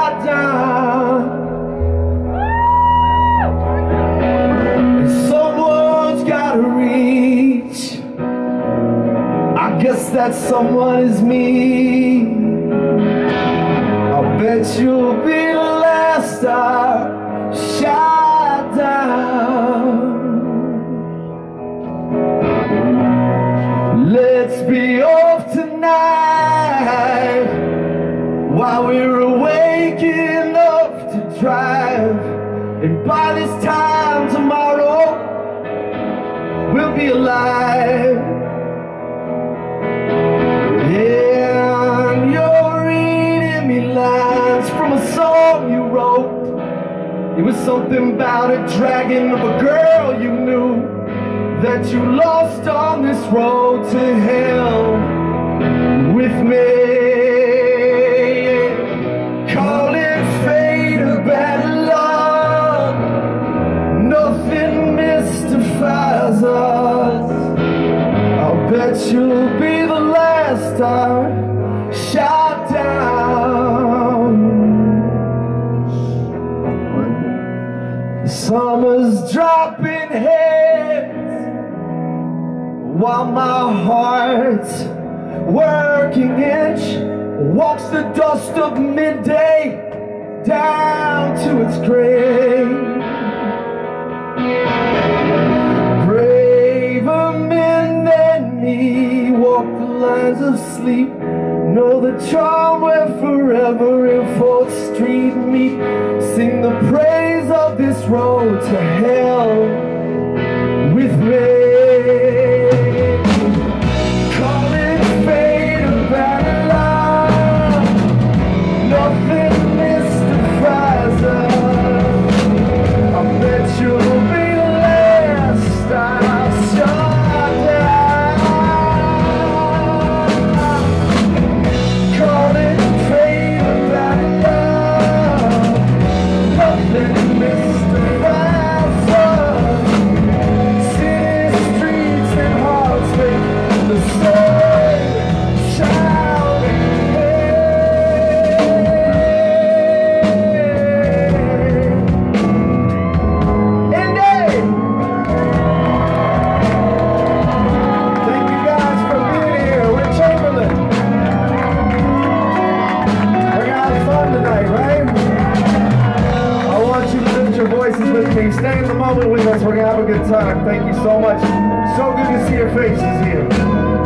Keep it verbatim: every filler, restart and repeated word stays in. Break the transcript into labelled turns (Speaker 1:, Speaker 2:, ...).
Speaker 1: shut down. And someone's gotta reach. I guess that someone is me. I bet you'll be the last star shut down. Let's be off tonight while we're awake enough to drive. And by this time tomorrow, we'll be alive. And you're reading me lines from a song you wrote. It was something about a dragon of a girl you knew that you lost on this road to hell with me. Call it fate or bad luck, nothing mystifies us. I'll bet you'll be the last star shot down. The summer's dropping heads while my heart's working inch walks the dust of midday down to its grave. Braver men than me walk the lines of sleep, know the charm where forever and fourth Street meet. Sing the praise of this road to hell with me. Stay in the moment with us. We're gonna have a good time. Thank you so much. So good to see your faces here.